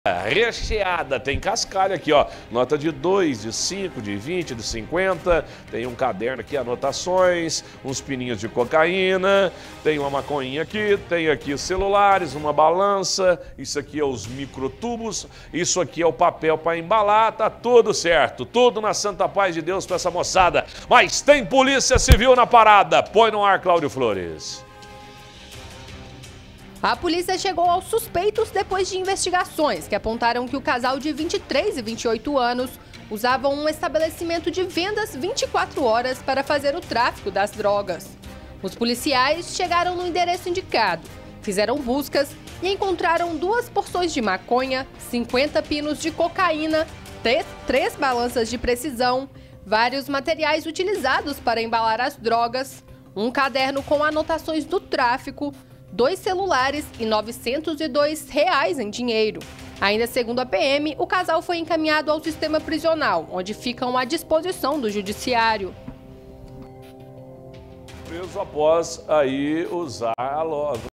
Recheada, tem cascalho aqui, ó, nota de 2, de 5, de 20, de 50, tem um caderno aqui, anotações, uns pininhos de cocaína, tem uma maconhinha aqui, tem aqui celulares, uma balança, isso aqui é os microtubos, isso aqui é o papel para embalar, tá tudo certo, tudo na santa paz de Deus para essa moçada, mas tem polícia civil na parada, põe no ar, Cláudio Flores. A polícia chegou aos suspeitos depois de investigações que apontaram que o casal de 23 e 28 anos usavam um estabelecimento de vendas 24 horas para fazer o tráfico das drogas. Os policiais chegaram no endereço indicado, fizeram buscas e encontraram 2 porções de maconha, 50 pinos de cocaína, 3 balanças de precisão, vários materiais utilizados para embalar as drogas, um caderno com anotações do tráfico, 2 celulares e R$ 902 em dinheiro. Ainda segundo a PM, o casal foi encaminhado ao sistema prisional, onde ficam à disposição do judiciário. Preso após aí usar a loja.